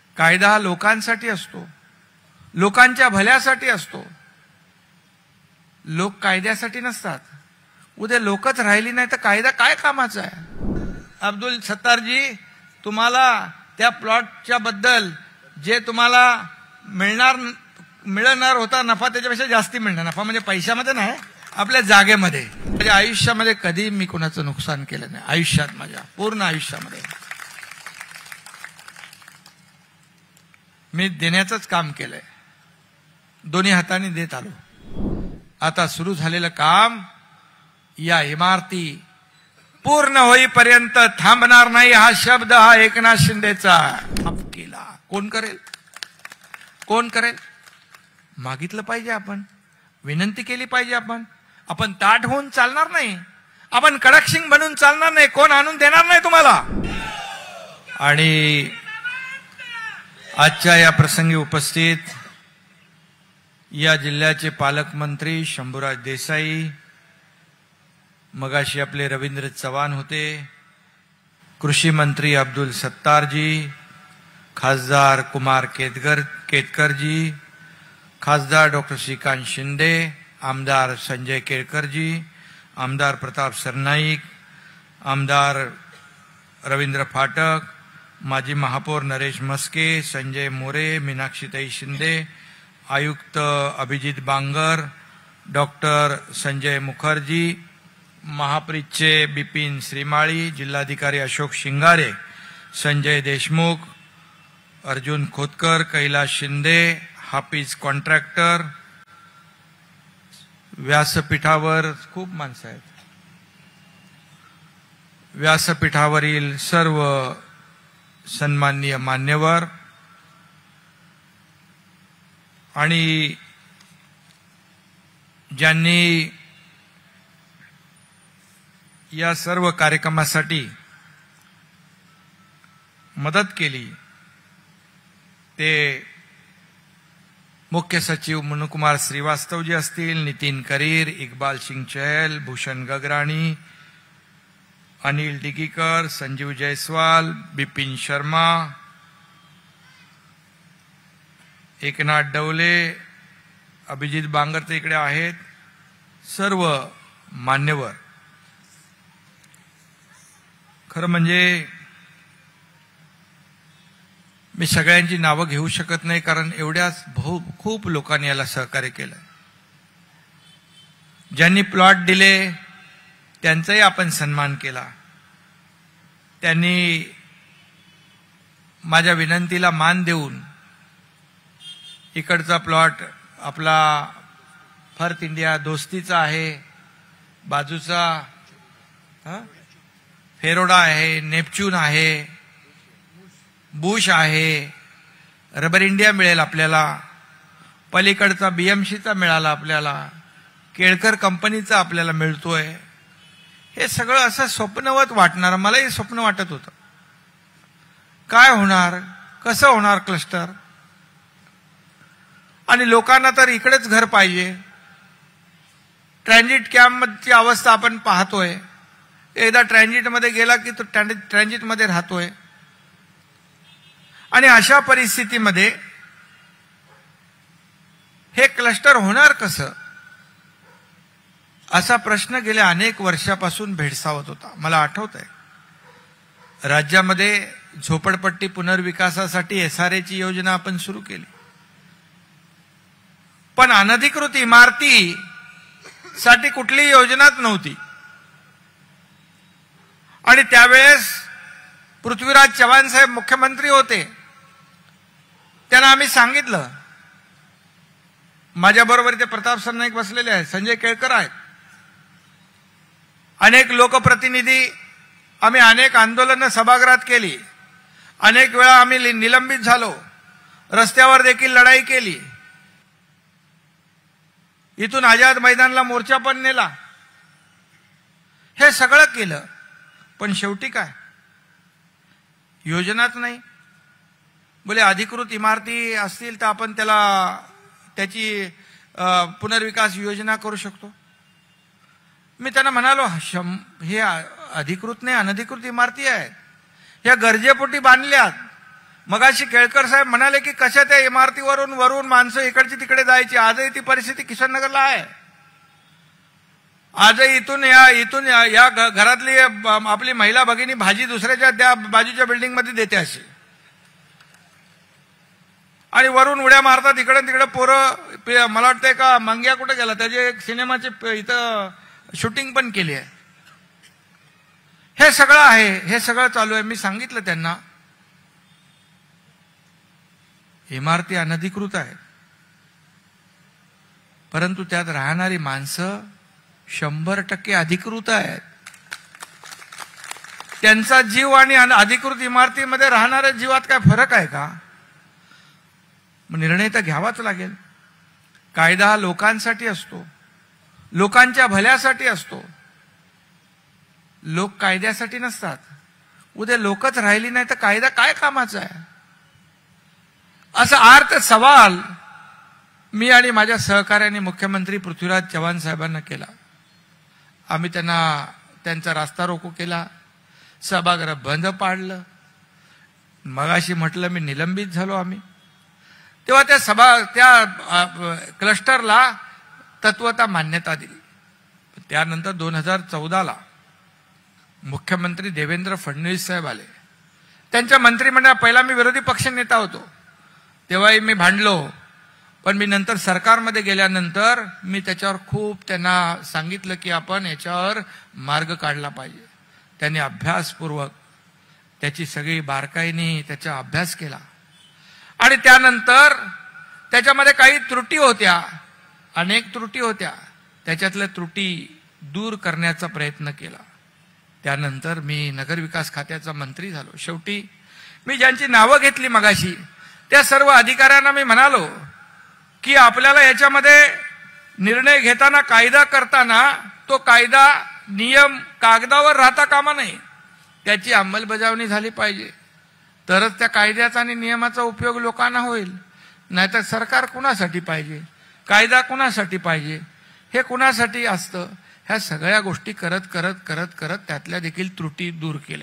कायदा हा लोकांसाठी असतो, लोकांच्या भल्यासाठी असतो. लोक कायद्यासाठी नसतात. उद्या लोकच राहिली नाही तर कायदा काय कामाचा आहे? अब्दुल सत्तारजी, तुम्हाला त्या प्लॉटच्या बद्दल जे तुम्हाला मिळणार होता नफा त्याच्यापेक्षा जास्ती मिळणार. नफा म्हणजे पैशामध्ये नाही, आपल्या जागेमध्ये. माझ्या आयुष्यामध्ये कधी मी कोणाचं नुकसान केलं नाही. आयुष्यात, माझ्या पूर्ण आयुष्यामध्ये मी देण्याचंच काम केलंय. दोन्ही हाताने देत आलो. आता सुरू झालेलं काम या इमारती पूर्ण होईपर्यंत थांबणार नाही. हा शब्द हा एकनाथ शिंदेचा. माफ केला. कोण करेल? कोण करेल? मागितलं पाहिजे आपण, विनंती केली पाहिजे आपण ताठ होऊन चालणार नाही, आपण कडक सिंग बनून चालणार नाही. कोण आणून देणार नाही तुम्हाला. आणि आजच्या या प्रसंगी उपस्थित या जिल्ह्याचे पालकमंत्री शंभूराज देसाई, मगाशी आपले रवींद्र चव्हाण होते, कृषी मंत्री अब्दुल सत्तारजी, खासदार कुमार केतकरजी, खासदार डॉक्टर श्रीकांत शिंदे, आमदार संजय केळकरजी, आमदार प्रताप सरनाईक, आमदार रवींद्र फाटक, माजी महापौर नरेश मस्के, संजय मोरे, मीनाक्षीताई शिंदे, आयुक्त अभिजित बांगर, डॉक्टर संजय मुखर्जी, महाप्रीतचे बिपिन श्रीमाळी, जिल्हाधिकारी अशोक शिंगारे, संजय देशमुख, अर्जुन खोतकर, कैलास शिंदे, हाफिज कॉन्ट्रॅक्टर, व्यासपीठावर खूप माणसं आहेत, व्यासपीठावरील सर्व सन्माननीय मान्यवर आणि ज्यांनी या सर्व कार्यक्रमासाठी मदत केली ते मुख्य सचिव मनुकुमार श्रीवास्तव जी असतील, नितीन करीर, इकबाल सिंग चहल, भूषण गगराणी, अनिल डिगीकर, संजीव जयस्वाल, बिपिन शर्मा, एकनाथ डवले, अभिजित बांगर ते इकडे आहेत, सर्व मान्यवर. खरं म्हणजे मी सगळ्यांची नावं घेऊ शकत नाही, कारण एवढ्याच खूप लोकांनी याला सहकार्य केलं. ज्यांनी प्लॉट दिले त्यांचाही आपण सन्मान केला. त्यांनी माझ्या विनंतीला मान देऊन इकडचा प्लॉट आपला फर्थ इंडिया दोस्तीचा आहे, बाजूचा फेरोडा आहे, नेपच्यून आहे, बुश आहे, रबर इंडिया मिळेल आपल्याला, पलीकडचा बीएमसीचा मिळाला आपल्याला, केळकर कंपनीचा आपल्याला मिळतोय. हे सगळं असं स्वप्नवत वाटणार. मलाही स्वप्न वाटत होतं, काय होणार, कसं होणार क्लस्टर. आणि लोकांना तर इकडेच घर पाहिजे. ट्रान्झिट कॅम्पची अवस्था आपण पाहतोय. एकदा ट्रान्झिटमध्ये गेला की तो ट्रान्झिटमध्ये राहतोय. आणि अशा परिस्थितीमध्ये हे क्लस्टर होणार कसं, असा प्रश्न गेल्या अनेक वर्षापासून भेडसावत होता. मला आठवत आहे राज्यामध्ये झोपडपट्टी पुनर्विकासासाठी SRAची योजना आपण सुरू केली, पण अनधिकृत इमारती साठी कुठलीही योजनाच नव्हती. आणि त्यावेळेस पृथ्वीराज चव्हाण साहेब मुख्यमंत्री होते. त्यांना आम्ही सांगितलं, माझ्याबरोबर ते प्रताप सरनाईक बसलेले आहेत, संजय केळकर आहेत, अनेक लोकप्रतिनिधी, आम्ही अनेक आंदोलनं सभागृहात केली, अनेक वेळा आम्ही निलंबित झालो, रस्त्यावर देखील लढाई केली, इथून आझाद मैदानला मोर्चा पण नेला, हे सगळं केलं. पण शेवटी काय, योजनाच नाही. बोले अधिकृत इमारती असतील तर आपण त्याची पुनर्विकास योजना करू शकतो. मी त्यांना म्हणालो, हे अधिकृत नाही, अनधिकृत इमारती आहेत, या गरजेपोटी बांधल्यात. मगाशी केळकर साहेब म्हणाले की कशा त्या इमारतीवरून वरून माणसं इकडची तिकडे जायची. आजही ती परिस्थिती किशननगरला आहे. आजही इथून या घरातली आपली महिला भगिनी भाजी दुसऱ्याच्या त्या बाजूच्या बिल्डिंगमध्ये देते अशी, आणि वरून उड्या मारतात इकडे तिकडे पोरं. मला वाटतंय का मंग्या कुठे गेला, त्याचे एक सिनेमाचे इथं शूटिंग पण केली आहे. हे सगळं आहे, हे सगळं चालू आहे. मी सांगितलं त्यांना इमारती अनधिकृत आहेत, परंतु त्यात राहणारी माणसं 100% अधिकृत आहेत. त्यांचा जीव आणि अधिकृत इमारतीमध्ये राहणाऱ्या जीवात काय फरक आहे का? निर्णय तर घ्यावाच लागेल. कायदा हा लोकांसाठी असतो, लोकांच्या भल्यासाठी असतो. लोक कायद्यासाठी नसतात. उद्या लोकच राहिली नाही तर कायदा काय कामाचा आहे? असा अर्थ सवाल मी आणि माझ्या सहकार्याने मुख्यमंत्री पृथ्वीराज चव्हाण साहेबांना केला. आम्ही त्यांचा रास्ता रोको केला, सभागृह बंद पाडलं. मगाशी म्हटलं मी निलंबित झालो आम्ही. तेव्हा त्या क्लस्टरला तत्वता मान्यता दिली. त्यानंतर 2014ला मुख्यमंत्री देवेंद्र फडणवीस साहेब आले. त्यांच्या मंत्रिमंडळात पहिला मी विरोधी पक्ष नेता होतो, तेव्हाही मी भांडलो. पण मी नंतर सरकारमध्ये गेल्यानंतर मी त्याच्यावर खूप त्यांना सांगितलं की आपण याच्यावर मार्ग काढला पाहिजे. त्यांनी अभ्यासपूर्वक त्याची सगळी बारकाईने त्याचा अभ्यास केला आणि त्यानंतर त्याच्यामध्ये काही त्रुटी होत्या, अनेक त्रुटी होत्या. त्याच्यातल्या त्रुटी दूर करण्याचा प्रयत्न केला. त्यानंतर मी नगरविकास खात्याचा मंत्री झालो. शेवटी मी ज्यांची नावं घेतली मगाशी त्या सर्व अधिकाऱ्यांना मी म्हणालो की आपल्याला याच्यामध्ये निर्णय घेताना, कायदा करताना तो कायदा नियम कागदावर राहता कामा नये, त्याची अंमलबजावणी झाली पाहिजे. तरच त्या कायद्याचा आणि नियमाचा उपयोग लोकांना होईल. नाहीतर सरकार कुणासाठी पाहिजे, कायदा कुणासाठी पाहिजे, हे कुणासाठी असतं. ह्या सगळ्या गोष्टी करत करत करत करत त्यातल्या देखील त्रुटी दूर केल्या.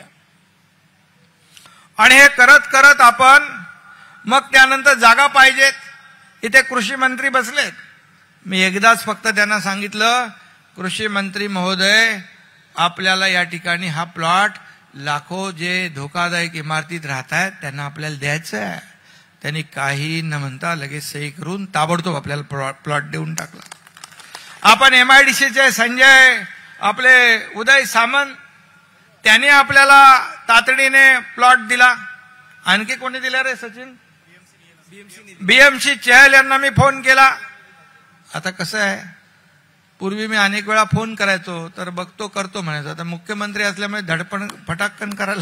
आणि हे करत करत आपण मग त्यानंतर जागा पाहिजेत. इथे कृषी मंत्री बसलेत. मी एकदाच फक्त त्यांना सांगितलं, कृषी मंत्री महोदय, आपल्याला या ठिकाणी हा प्लॉट लाखो जे धोकादायक इमारतीत राहत आहेत त्यांना आपल्याला द्यायचं आहे. त्यांनी काही न म्हणता लगेच सही करून ताबडतोब आपल्याला प्लॉट देऊन टाकला. आपण MIDCचे संजय, आपले उदय सामंत, त्यांनी आपल्याला तातडीने प्लॉट दिला. आणखी कोणी दिला रे सचिन? BMC चहल यांना मी फोन केला. आता कसं आहे, पूर्वी मी अनेक वेळा फोन करायचो तर बघतो करतो म्हणायचो. आता मुख्यमंत्री असल्यामुळे धडपण फटाकन करायला.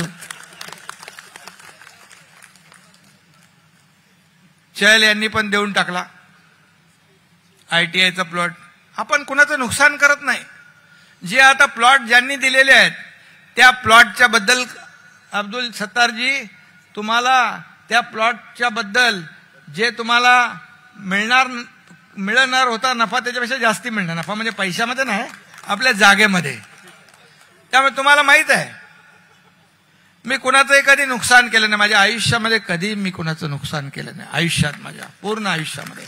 चहल यांनी पण देऊन टाकला ITIचा प्लॉट. आपण कुणाचं नुकसान करत नाही. जे आता प्लॉट ज्यांनी दिलेले आहेत त्या प्लॉटच्या बद्दल अब्दुल सत्तारजी, तुम्हाला त्या प्लॉटच्या बद्दल जे तुम्हाला मिळणार होता नफा त्याच्यापेक्षा जास्ती मिळणार. नफा म्हणजे पैशामध्ये नाही, आपल्या जागेमध्ये. त्यामुळे तुम्हाला माहित आहे मी कुणाचंही कधी नुकसान केलं नाही. माझ्या आयुष्यामध्ये कधी मी कुणाचं नुकसान केलं नाही. आयुष्यात, माझ्या पूर्ण आयुष्यामध्ये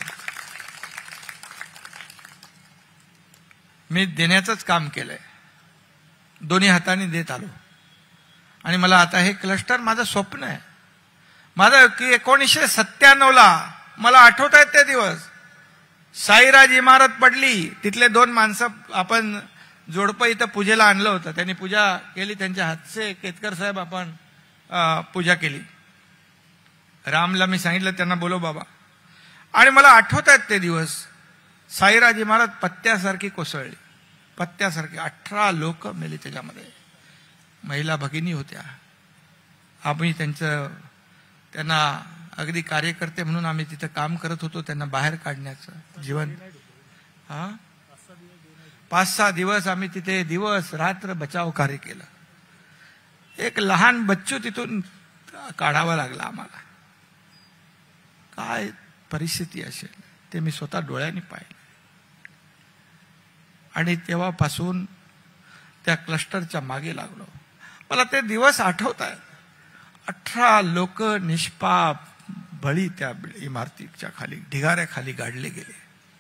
मी देण्याचंच काम केलंय. दोन्ही हाताने देत आलो. आणि मला आता हे क्लस्टर माझं स्वप्न आहे. माझं की 1997ला मला आठवत आहेत ते दिवस. साईराज इमारत पडली, तिथले 2 माणसं आपण जोडपं इथं पूजेला आणलं होतं. त्यांनी पूजा केली, त्यांच्या हातचे केतकर साहेब आपण पूजा केली. रामला मी सांगितलं त्यांना बोलो बाबा. आणि मला आठवत आहेत ते दिवस. साईराज इमारत पत्त्यासारखी कोसळली, पत्त्यासारखी. 18 लोक मेले त्याच्यामध्ये, महिला भगिनी होत्या. आम्ही त्यांना अगदी कार्यकर्ते म्हणून आम्ही तिथं काम करत होतो, त्यांना बाहेर काढण्याचं जीवन. 5-6 दिवस आम्ही तिथे दिवस रात्र बचाव कार्य केलं. एक लहान बच्चू तिथून काढावा लागला आम्हाला. काय परिस्थिती असेल ते मी स्वतः डोळ्यांनी पाहिलं. आणि तेव्हापासून त्या क्लस्टरच्या मागे लागलो. मला ते दिवस आठवत आहेत. 18 लोक निष्पाप बळी त्या इमारतीच्या खाली ढिगाऱ्याखाली गाडले गेले.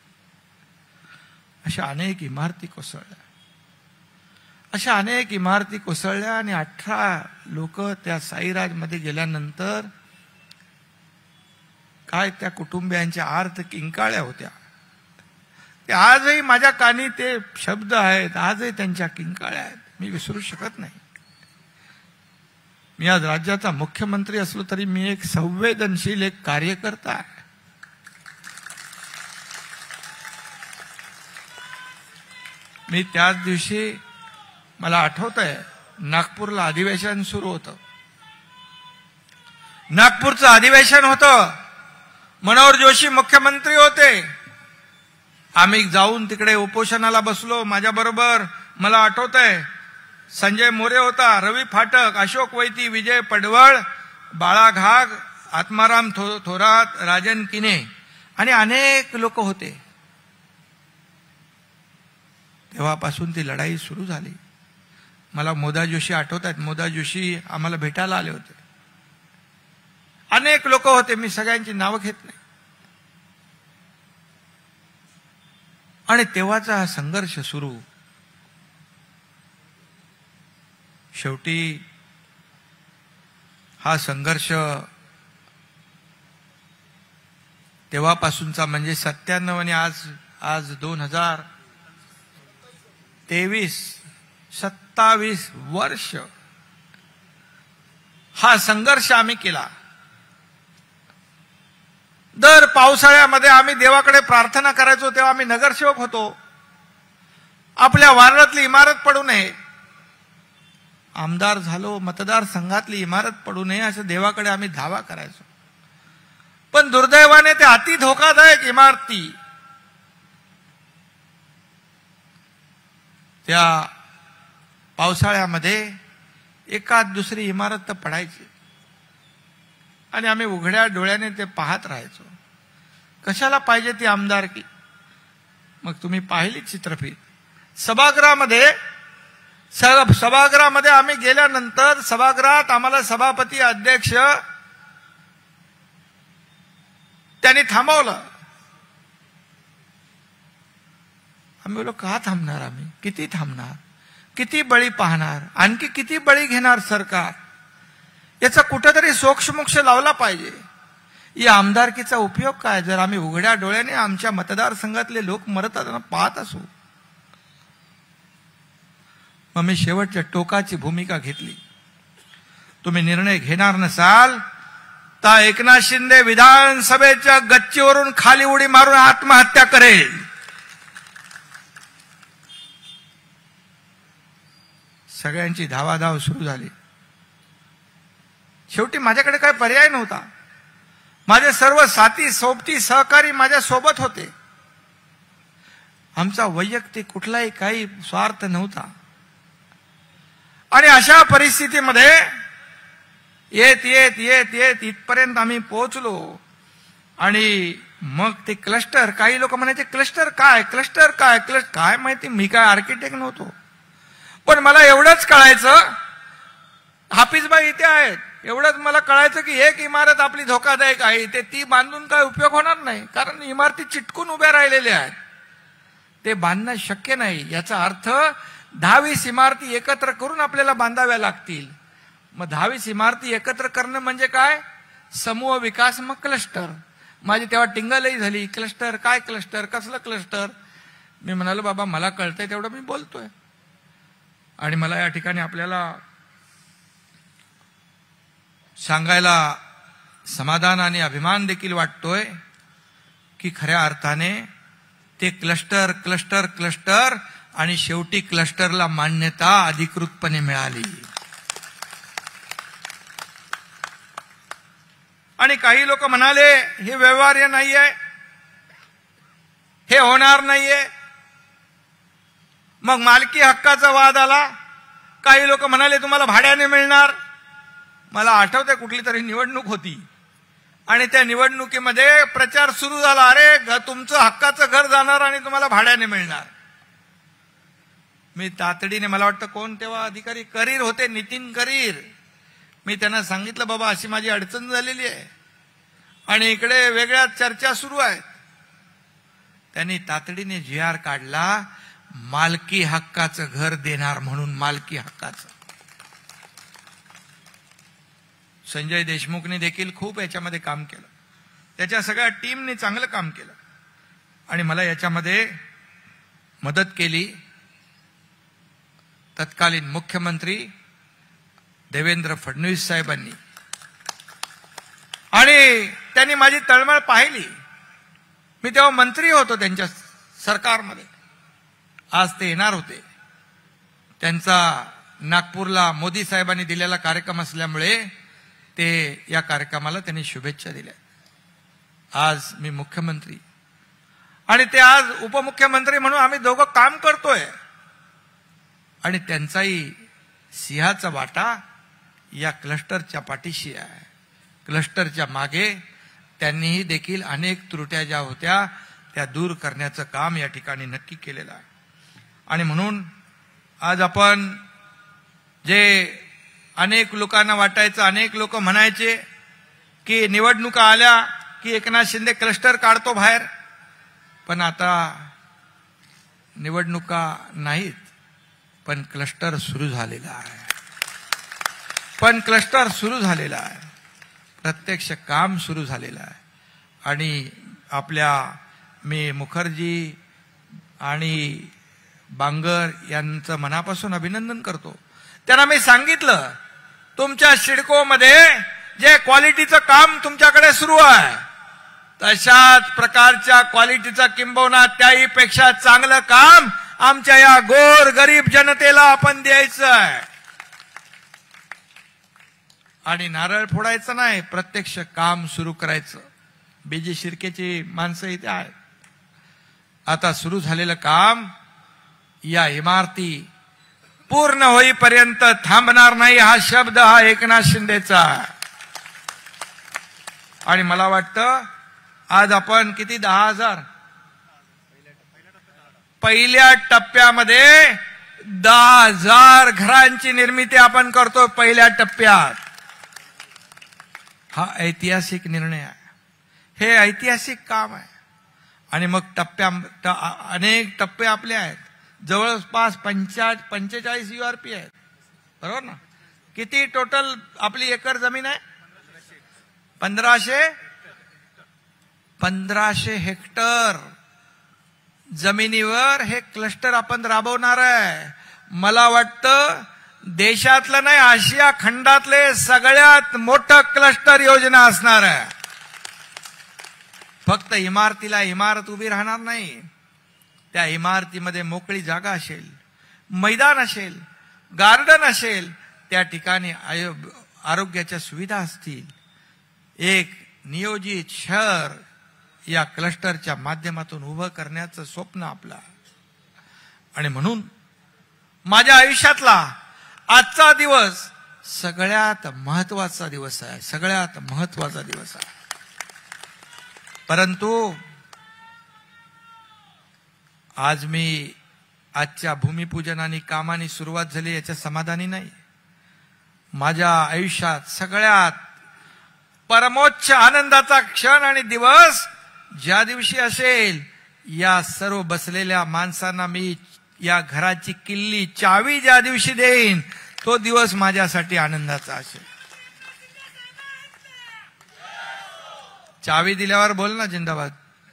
अशा अनेक इमारती कोसळल्या, अशा अनेक इमारती कोसळल्या आणि 18 लोक त्या साईराज मध्ये गेल्यानंतर काय त्या कुटुंबियांच्या आर्त किंकाळ्या होत्या. ते आजही माझ्या कानी ते शब्द आहेत, आजही त्यांच्या किंकाळ्या आहेत, मी विसरू शकत नाही. मी आज राज्याचा मुख्यमंत्री असलो तरी मी एक संवेदनशील एक कार्यकर्ता आहे. मी त्याच दिवशी मला आठवतंय नागपूरला अधिवेशन सुरू होतं. नागपूरचं अधिवेशन होतं, मनोहर जोशी मुख्यमंत्री होते. आम्ही जाऊन तिकडे उपोषणाला बसलो. माझ्या बरोबर मला आठवतंय संजय मोरे होता, रवी फाटक, अशोक वैती, विजय पडवळ, बाळा घाग, आत्माराम थोरात, राजन किने आणि अनेक लोक होते. तेव्हापासून ती लढाई सुरू झाली. मला मोदा जोशी आठवतात, मोदा जोशी आम्हाला भेटायला आले होते. अनेक लोक होते, मी सगळ्यांची नावं घेत नाही. आणि तेव्हाचा हा संघर्ष सुरू. शेवटी हा संघर्ष तेव्हापासूनचा म्हणजे 97 आणि आज 2023 27 वर्ष हा संघर्ष आम्ही केला. दर पावसाळ्यामध्ये आम्ही देवाकडे प्रार्थना करायचो. तेव्हा आम्ही नगरसेवक होतो. आपल्या वार्डातली इमारत पडू नये, आमदार झालो, मतदारसंघातली इमारत पडू नये असं देवाकडे आम्ही धावा करायचो. पण दुर्दैवाने ते अति धोकादायक इमारती त्या पावसाळ्यामध्ये एकाच दुसरी इमारत तर पडायची आणि आम्ही उघड्या डोळ्याने ते पाहत राहायचो. कशाला पाहिजे ती आमदारकी? मग तुम्ही पाहिली चित्रफित. सभागृहामध्ये आम्ही गेल्यानंतर सभागृहात आम्हाला सभापती अध्यक्ष त्यांनी थांबवलं. आम्ही बोललो का थांबणार? आम्ही किती थांबणार? किती बळी पाहणार? आणखी किती बळी घेणार सरकार? याचा कुठेतरी सोक्षमोक्ष लावला पाहिजे. या आमदारकीचा उपयोग काय जर आम्ही उघड्या डोळ्याने आमच्या मतदारसंघातले लोक मरत असताना पाहत असू? मग मी शेवटच्या टोकाची भूमिका घेतली. तुम्ही निर्णय घेणार नसाल तर एकनाथ शिंदे विधानसभेच्या गच्चीवरून खाली उडी मारून आत्महत्या करेल. सगळ्यांची धावाधाव सुरू झाली. शेवटी माझ्याकडे काही पर्याय नव्हता. माझे सर्व साथी सोबती सहकारी माझ्या सोबत होते. आमचा वैयक्तिक कुठलाही काही स्वार्थ नव्हता. आणि अशा परिस्थितीमध्ये येत येत येत येत इथपर्यंत आम्ही पोहोचलो. आणि मग ते क्लस्टर, काही लोक म्हणायचे क्लस्टर काय, क्लस्टर काय, काय माहिती, मी काय आर्किटेक्ट नव्हतो. पण मला एवढंच कळायचं, हाफिजबाई इथे आहेत, एवढंच मला कळायचं की एक इमारत आपली धोकादायक आहे, ते ती बांधून काय उपयोग होणार नाही, कारण इमारती चिटकून उभ्या राहिलेल्या आहेत, ते बांधणं शक्य नाही. याचा अर्थ 10-20 इमारती एकत्र करून आपल्याला बांधाव्या लागतील. मग 10-20 इमारती एकत्र करणं म्हणजे काय? समूह विकास, मग क्लस्टर. माझी तेव्हा टिंगलही झाली, क्लस्टर काय, क्लस्टर कसलं क्लस्टर? मी म्हणालो बाबा मला कळतंय तेवढं मी बोलतोय. आणि मला या ठिकाणी आपल्याला सांगायला समाधान आणि अभिमान देखील वाटतोय की खऱ्या अर्थाने ते क्लस्टर क्लस्टर क्लस्टर आणि शेवटी क्लस्टरला मान्यता अधिकृतपणे मिळाली. आणि काही लोक म्हणाले हे व्यवहार्य नाहीये, हे होणार नाहीये. मग मालकी हक्काचा वाद आला. काही लोक म्हणाले तुम्हाला भाड्याने मिळणार. मला आठवतंय कुठली तरी निवडणूक होती आणि त्या निवडणुकीमध्ये प्रचार सुरू झाला, अरे तुमचं हक्काचं घर जाणार आणि तुम्हाला भाड्याने मिळणार. मी तातडीने, मला वाटतं कोण तेव्हा अधिकारी, करीर होते, नितीन करीर, मी त्यांना सांगितलं, बाबा अशी माझी अडचण झालेली आहे आणि इकडे वेगळ्या चर्चा सुरू आहेत. त्यांनी तातडीने GR काढला, मालकी हक्काचं घर देणार म्हणून. मालकी हक्काचं. संजय देशमुखने देखील खूप याच्यामध्ये काम केलं, त्याच्या सगळ्या टीमने चांगलं काम केलं आणि मला याच्यामध्ये मदत केली तत्कालीन मुख्यमंत्री देवेंद्र फडणवीस साहेबांनी. आणि त्यांनी माझी तळमळ पाहिली. मी तेव्हा मंत्री होतो त्यांच्या सरकारमध्ये. आज ते येणार होते. त्यांचा नागपूरला मोदी साहेबांनी दिलेला कार्यक्रम असल्यामुळे ते या कार्यक्रमाला त्यांनी शुभेच्छा दिल्या. आज मी मुख्यमंत्री आणि ते आज उपमुख्यमंत्री म्हणून आम्ही दोघं काम करतोय. आणि त्यांचाही सिंहाचा वाटा या क्लस्टरच्या पाठीशी आहे. क्लस्टरच्या मागे त्यांनीही देखील अनेक त्रुट्या ज्या होत्या त्या दूर करण्याचं काम या ठिकाणी नक्की केलेलं आहे. आणि म्हणून आज आपण जे अनेक लोकांना वाटायचं, अनेक लोक म्हणायचे की निवडणुका आल्या की एकनाथ शिंदे क्लस्टर काढतो बाहेर, पण आता निवडणुका नाहीत, पण क्लस्टर सुरू झालेला आहे. प्रत्यक्ष काम सुरू झालेलं आहे. आणि आपल्या मी मुखर्जी आणि बांगर यांचं मनापासून अभिनंदन करतो. त्यांना मी सांगितलं, तुमच्या सिडकोमध्ये जे क्वालिटीचं काम तुमच्याकडे सुरू आहे तशाच प्रकारच्या क्वालिटीचं किंबहुना त्याही पेक्षा चांगलं काम आमच्या या गोर गरीब जनतेला आपण द्यायचं आहे. आणि नारळ फोडायचं नाही, प्रत्यक्ष काम सुरू करायचं. BG शिर्केची माणसं इथे आहेत. आता सुरू झालेलं काम या इमारती पूर्ण होईपर्यंत थांबणार नाही. हा शब्द हा एकनाथ शिंदेचा. आणि मला वाटतं आज आपण किती 10,000 पहिल्या टप्प्यामध्ये 10,000 घरांची निर्मिती आपण करतो पहिल्या टप्प्यात. हा ऐतिहासिक निर्णय आहे. हे ऐतिहासिक काम आहे. आणि मग अनेक टप्पे आपले आहेत. जवळपास 45 URP आहेत. बरोबर ना? किती टोटल आपली एकर जमीन आहे? 1500 हेक्टर जमिनीवर हे क्लस्टर आपण राबवणार आहे. मला वाटतं देशातलं नाही, आशिया खंडातले सगळ्यात मोठं क्लस्टर योजना असणार आहे. फक्त इमारतीला इमारत उभी राहणार नाही, त्या इमारतीमध्ये मोकळी जागा असेल, मैदान असेल, गार्डन असेल, त्या ठिकाणी आरोग्याच्या सुविधा असतील. एक नियोजित शहर या क्लस्टरच्या माध्यमातून उभं करण्याचं स्वप्न आपलं. आणि म्हणून माझ्या आयुष्यातला आजचा दिवस सगळ्यात महत्वाचा दिवस आहे. सगळ्यात महत्वाचा दिवस आहे. परंतु आज मी आजच्या भूमिपूजन आणि कामानी सुरुवात झाली याच्या समाधानी नाही. माझ्या आयुष्यात सगळ्यात परमोच्च आनंदाचा क्षण आणि दिवस ज्या दिवशी असेल, या सर्व बसलेल्या माणसांना मी या घराची किल्ली चावी ज्या दिवशी देईन तो दिवस माझ्यासाठी आनंदाचा असेल. चावी दिल्यावर बोल ना जिंदाबाद.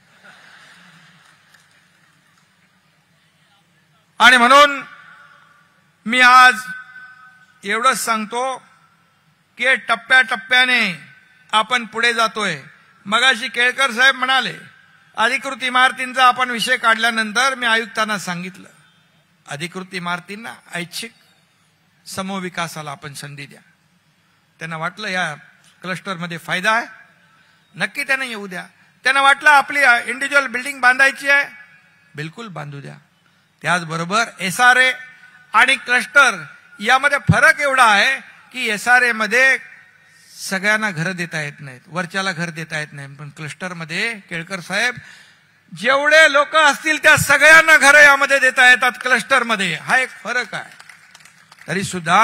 आणि म्हणून मी आज एवढंच सांगतो की टप्प्याटप्प्याने आपण पुढे जातोय. मगाशी केळकर साहेब म्हणाले अधिकृत इमारतींचा आपण विषय काढल्यानंतर मी आयुक्तांना सांगितलं, अधिकृत इमारतींना ऐच्छिक समूहविकासाला आपण संधी द्या. त्यांना वाटलं या क्लस्टरमध्ये फायदा आहे, नक्की त्यांना येऊ द्या. त्यांना वाटलं आपली इंडिव्हिज्युअल बिल्डिंग बांधायची आहे, बिलकुल बांधू द्या. त्याचबरोबर SRA आणि क्लस्टर यामध्ये फरक एवढा आहे की SRA मध्ये सगळ्यांना घरं देता येत नाहीत, वरच्याला घर देता येत नाही, पण क्लस्टरमध्ये केळकर साहेब जेवढे लोक असतील त्या सगळ्यांना घरं यामध्ये देता येतात क्लस्टरमध्ये. हा एक फरक आहे. तरी सुद्धा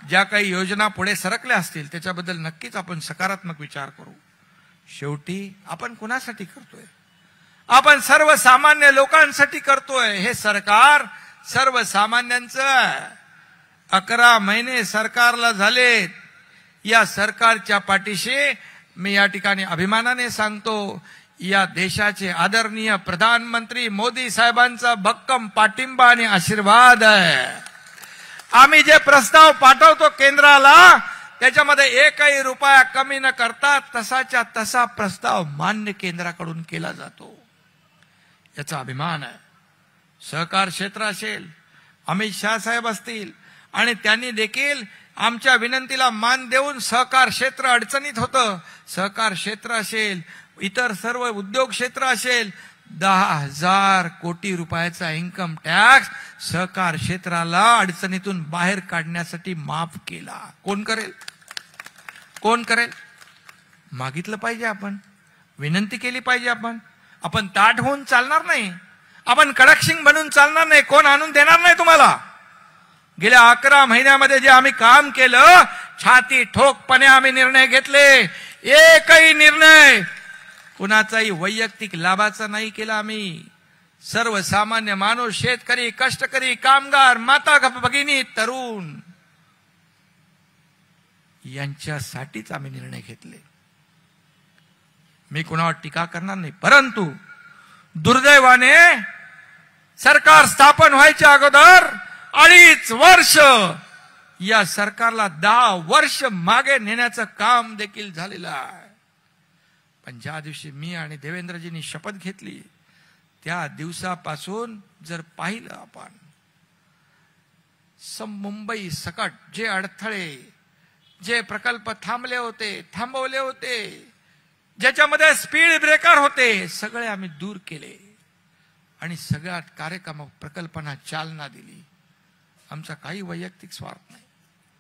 ज्या काही योजना पुढे सरकल्या असतील त्याच्याबद्दल नक्कीच आपण सकारात्मक विचार करू. शेवटी आपण कुणासाठी करतोय? आपण सर्वसामान्य लोकांसाठी करतोय. हे सरकार सर्वसामान्यांचं 11 महिने सरकारला झालेत. या सरकारच्या पाठीशी मी या ठिकाणी अभिमानाने सांगतो, या देशाचे आदरणीय प्रधानमंत्री मोदी साहेबांचा भक्कम पाठिंबा आणि आशीर्वाद आहे. आम्ही जे प्रस्ताव पाठवतो केंद्राला त्याच्यामध्ये एकही रुपया कमी न करता तसाच्या तसा प्रस्ताव मान्य केंद्राकडून केला जातो. याचा अभिमान आहे. सहकार क्षेत्र असेल, अमित शाह साहेब असतील आणि त्यांनी देखील आमच्या विनंतीला मान देऊन सहकार क्षेत्र अडचणीत होतं. सहकार क्षेत्र असेल, इतर सर्व उद्योग क्षेत्र असेल, 10,000 कोटी रुपयाचा इन्कम टॅक्स सहकार क्षेत्राला अडचणीतून बाहेर काढण्यासाठी माफ केला. कोण करेल? कोण करेल? मागितलं पाहिजे, आपण विनंती केली पाहिजे. आपण ताठ होऊन चालणार नाही, आपण कडक शिंग बनून चालणार नाही. कोण आणून देणार नाही तुम्हाला. गेल्या 11 महिन्यामध्ये जे आम्ही काम केलं, छाती ठोकपणे आम्ही निर्णय घेतले. एकही निर्णय कुणाचाही वैयक्तिक लाभाचा नाही केला. आम्ही सर्वसामान्य माणूस, शेतकरी, कष्टकरी, कामगार, माता भगिनी, तरुण यांच्यासाठीच आम्ही निर्णय घेतले. मी कुणावर टीका करणार नाही, परंतु दुर्दैवाने सरकार स्थापन व्हायच्या अगोदर 2.5 वर्ष या सरकारला 10 वर्ष मागे नेण्याचं काम देखील झालेलं आहे. पण ज्या दिवशी मी आणि देवेंद्रजींनी शपथ घेतली त्या दिवसापासून जर पाहिलं आपण, मुंबई सकट जे अडथळे, जे प्रकल्प थांबवले होते, ज्याच्यामध्ये स्पीड ब्रेकर होते, सगळे आम्ही दूर केले आणि सगळ्या कार्यक्रम प्रकल्पांना चालना दिली. आमचा काही वैयक्तिक स्वार्थ नाही.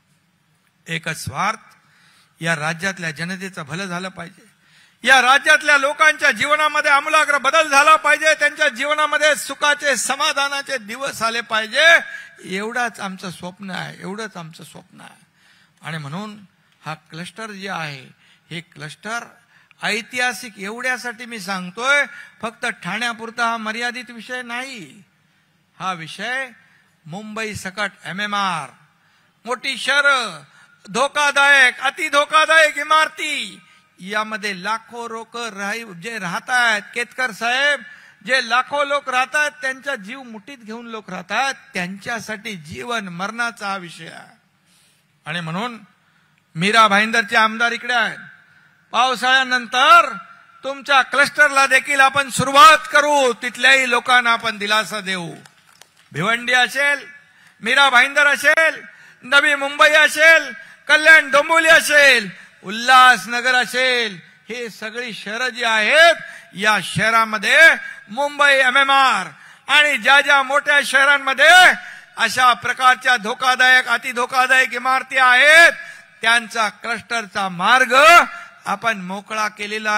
एकच स्वार्थ, या राज्यातल्या जनतेचं भलं झालं पाहिजे, या राज्यातल्या लोकांच्या जीवनामध्ये आमूलाग्र बदल झाला पाहिजे, त्यांच्या जीवनामध्ये सुखाचे समाधानाचे दिवस आले पाहिजे. एवढंच आमचं स्वप्न आहे. आणि म्हणून हा क्लस्टर जे आहे, हे क्लस्टर ऐतिहासिक एवढ्यासाठी मी सांगतोय, फक्त ठाण्यापुरता हा मर्यादित विषय नाही. हा विषय मुंबई सकट MMR, मोठी शहरं, धोकादायक, अति धोकादायक इमारती, यामध्ये लाखो लोक जे राहत आहेत, केतकर साहेब, जे लाखो लोक राहतात, त्यांचा जीव मुठीत घेऊन लोक राहतात, त्यांच्यासाठी जीवन मरणाचा हा विषय आहे. आणि म्हणून मीरा भाईंदरचे आमदार इकडे आहेत. पावसाळ्यानंतर तुमच्या क्लस्टरला देखील आपण सुरुवात करू, तिथल्याही लोकांना आपण दिलासा देऊ. भिवंडी असेल, मीरा भाईंदर असेल, नवी मुंबई असेल, कल्याण डोंबिवली असेल, उल्हासनगर असेल, हे सगळी शहरं जी आहेत, या शहरामध्ये मुंबई MMR आणि ज्या मोठ्या शहरांमध्ये अशा प्रकारच्या धोकादायक, अति धोकादायक इमारती आहेत, त्यांचा क्लस्टरचा मार्ग आपण मोकळा केलेला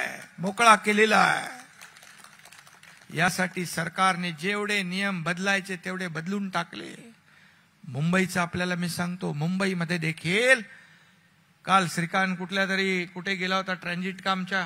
आहे. यासाठी सरकारने जेवढे नियम बदलायचे तेवढे बदलून टाकले. मुंबईचं आपल्याला मी सांगतो, मुंबईमध्ये देखील काल श्रीकांत कुठे गेला होता ट्रान्झिट कामच्या,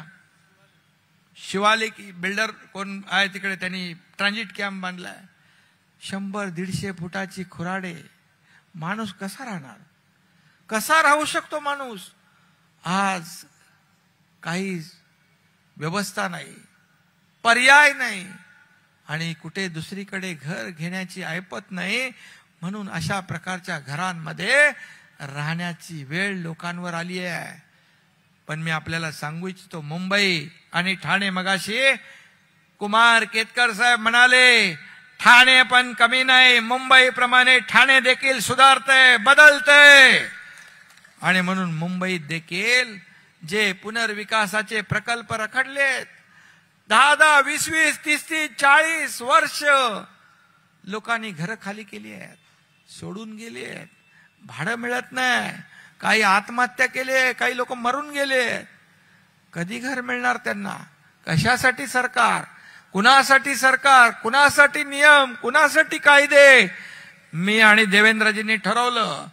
शिवालिक बिल्डर कोण आहे तिकडे, त्यांनी ट्रान्झिट कॅम्प बांधलाय. 100-150 फुटाची खुराडे. माणूस कसा राहणार? कसा राहू शकतो माणूस? आज काही व्यवस्था नाही, पर्याय नाही आणि कुठे दुसरीकडे घर घेण्याची ऐपत नाही. म्हणून अशा प्रकारच्या घरांमध्ये राहण्याची वेळ लोकांवर आली आहे. पण मी आपल्याला सांगू इच्छितो, मुंबई आणि ठाणे, मगाशी कुमार केतकर साहेब म्हणाले, ठाणे पण कमी नाही, मुंबईप्रमाणे ठाणे देखील सुधारतंय, बदलतंय. आणि म्हणून मुंबईत देखील जे पुनर्विकासाचे प्रकल्प रखडलेत, 10-10, 20-20, 30-30, 40 वर्ष लोकांनी घरं खाली केली आहेत, सोडून गेली आहेत, भाडं मिळत नाही, काही आत्महत्या केली, काही लोक मरून गेले. कधी घर मिळणार त्यांना? कशासाठी सरकार? कुणासाठी सरकार? कुणासाठी नियम? कुणासाठी कायदे? मी आणि देवेंद्रजींनी ठरवलं,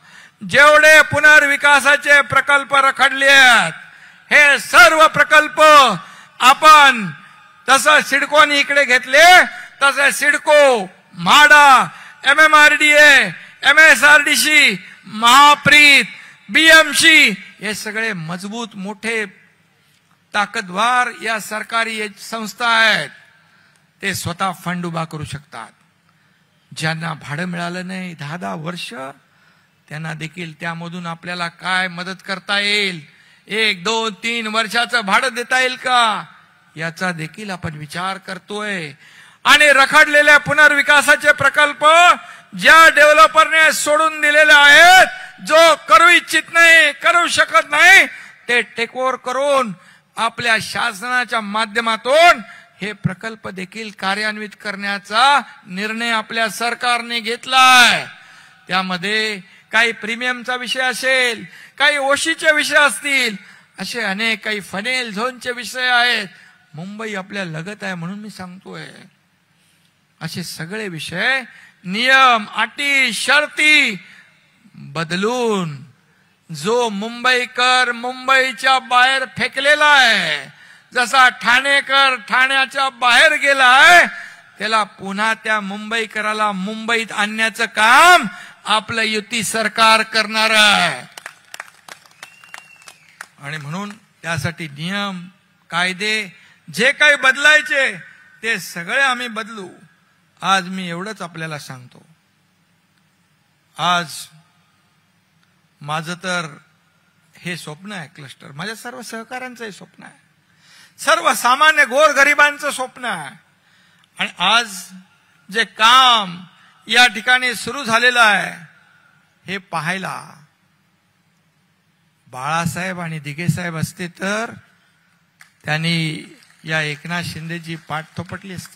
जेवढे पुनर्विकासाचे प्रकल्प रखडले आहेत हे सर्व प्रकल्प आपण तसं सिडकोने इकडे घेतले, तसे CIDCO, MHADA, MMRDA, MSRDC, Mahapreet, BMC हे सगळे मजबूत मोठे ताकदवार या सरकारी संस्था आहेत. ते स्वतः फंड उभा करू शकतात. ज्यांना भाडं मिळालं नाही 10-10 वर्ष त्यांना देखील त्यामधून आपल्याला काय मदत करता येईल, 1, 2, 3 वर्षाचं भाडं देता येईल का याचा देखील आपण विचार करतोय. आणि रखडलेल्या पुनर्विकासाचे प्रकल्प ज्या डेव्हलपरने सोडून दिलेले आहेत, जो करू इच्छित नाही, करू शकत नाही, ते टेक ओव्हर करून आपल्या शासनाच्या माध्यमातून हे प्रकल्प देखील कार्यान्वित करण्याचा निर्णय आपल्या सरकारने घेतलाय. त्यामध्ये काही प्रीमियमचा विषय असेल, काही ओशीचे विषय असतील, असे अनेक काही फनेल झोनचे विषय आहेत. मुंबई आपल्या लगत आहे म्हणून मी सांगतोय. असे सगळे विषय, नियम, अटी, शर्ती बदलून जो मुंबईकर मुंबईच्या बाहेर फेकलेला आहे, जसा ठाणेकर ठाण्याच्या बाहेर गेलाय, त्याला पुन्हा त्या मुंबईकराला मुंबईत आणण्याचं काम आपलं युती सरकार करणार आहे. आणि म्हणून त्यासाठी नियम, कायदे जे काही बदलायचे ते सगळे आम्ही बदलू. आज मी एवढंच आपल्याला सांगतो. आज माझं तर हे स्वप्न आहे क्लस्टर, माझ्या सर्व सहकाऱ्यांचं हे स्वप्न आहे, सर्वसामान्य गोरगरिबांचं स्वप्न आहे. आणि आज जे काम या ठिकाणी सुरू झालेलं आहे हे पाहायला बाळासाहेब आणि दिघेसाहेब असते तर त्यांनी या एकनाथ शिंदेची पाठ थोपटली असती.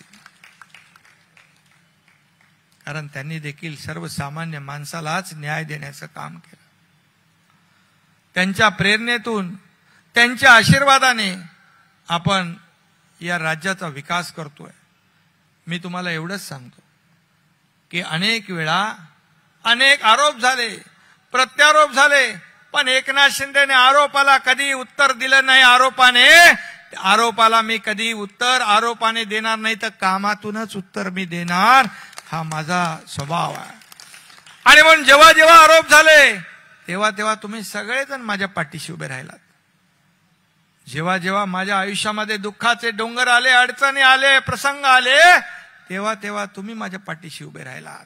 कारण त्यांनी देखील सर्वसामान्य माणसालाच न्याय देण्याचं काम केलं. त्यांच्या प्रेरणेतून, त्यांच्या आशीर्वादाने आपण या राज्याचा विकास करतोय. मी तुम्हाला एवढंच सांगतो की अनेक वेळा अनेक आरोप झाले, प्रत्यारोप झाले, पण एकनाथ शिंदेने आरोपाला कधी उत्तर दिलं नाही. आरोपाला मी कधी उत्तर आरोपाने देणार नाही, तर कामातूनच उत्तर मी देणार, हा माझा स्वभाव आहे. आणि म्हणून जेव्हा जेव्हा आरोप झाले तेव्हा तेव्हा तुम्ही सगळेजण माझ्या पाठीशी उभे राहिलात. जेव्हा जेव्हा माझ्या आयुष्यामध्ये दुःखाचे डोंगर आले, अडचणी आले, प्रसंग आले, तेव्हा तेव्हा तुम्ही माझ्या पाठीशी उभे राहिलात.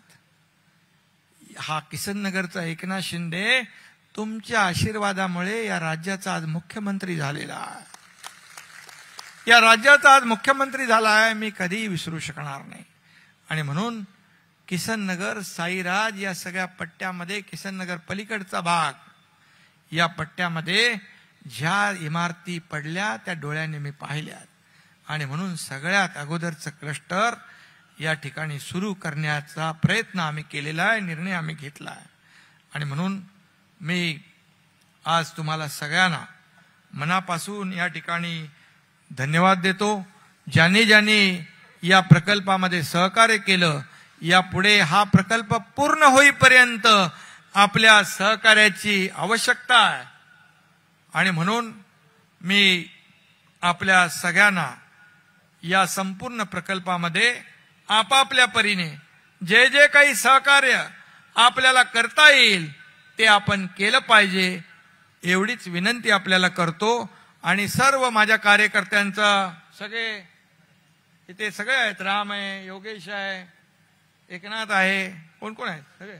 हा किसननगरचा एकनाथ शिंदे तुमच्या आशीर्वादामुळे या राज्याचा आज मुख्यमंत्री झालेला आहे. या राज्याचा आज मुख्यमंत्री झाला आहे, मी कधीही विसरू शकणार नाही. आणि म्हणून किसननगर, साईराज या सगळ्या पट्ट्यामध्ये, किसननगर पलीकडचा भाग, या पट्ट्यामध्ये ज्या इमारती पडल्या त्या डोळ्याने मी पाहिल्यात. आणि म्हणून सगळ्यात अगोदरचं क्लस्टर या ठिकाणी सुरू करण्याचा प्रयत्न आम्ही केलेला आहे, निर्णय आम्ही घेतला आहे. आणि म्हणून मी आज तुम्हाला सगळ्यांना मनापासून या ठिकाणी धन्यवाद देतो. ज्यांनी ज्यांनी या प्रकल्पामध्ये सहकार्य केलं, यापुढे हा प्रकल्प पूर्ण होईपर्यंत आपल्या सहकार्याची आवश्यकता आहे. आणि म्हणून मी आपल्या सगळ्यांना या संपूर्ण प्रकल्पामध्ये आपापल्या परीने जे जे काही सहकार्य आपल्याला करता येईल ते आपण केलं पाहिजे, एवढीच विनंती आपल्याला करतो. आणि सर्व माझ्या कार्यकर्त्यांचा, सगळे इथे सगळे आहेत, राम आहे, योगेश आहे, एकनाथ आहे, कोण कोण आहेत, सगळे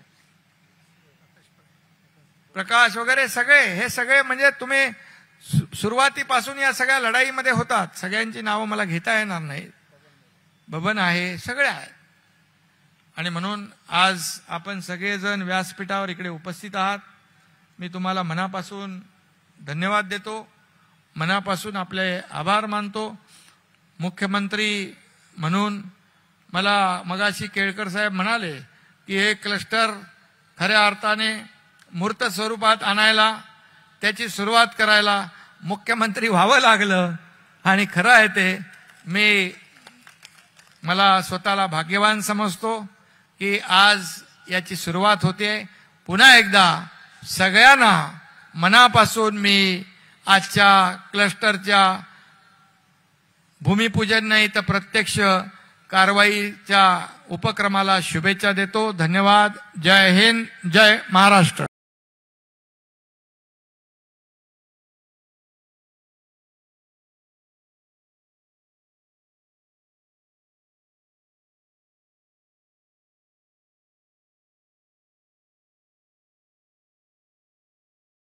प्रकाश वगैरे, सगळे हे सगळे म्हणजे तुम्ही सुरुवातीपासून या सगळ्या लढाईमध्ये होतात. सगळ्यांची नावं मला घेता येणार नाही. बबन आहे, सगळे आहेत. आणि म्हणून आज आपण सगळेजण व्यासपीठावर इकडे उपस्थित आहात. मी तुम्हाला मनापासून धन्यवाद देतो, मनापासून आपले आभार मानतो. मुख्यमंत्री म्हणून मला मगाशी केळकर साहेब म्हणाले की हे क्लस्टर खऱ्या अर्थाने मूर्त स्वरूपात आणायला, त्याची सुरुवात करायला मुख्यमंत्री व्हावं लागलं. आणि खरं आहे ते, मला स्वतःला भाग्यवान समजतो की आज याची सुरुवात होते. पुन्हा एकदा सगळ्यांना मनापासून मी आजच्या क्लस्टरच्या भूमिपूजन नाही तर प्रत्यक्ष कारवाईच्या उपक्रमाला शुभेच्छा देतो. धन्यवाद. जय हिंद, जय महाराष्ट्र.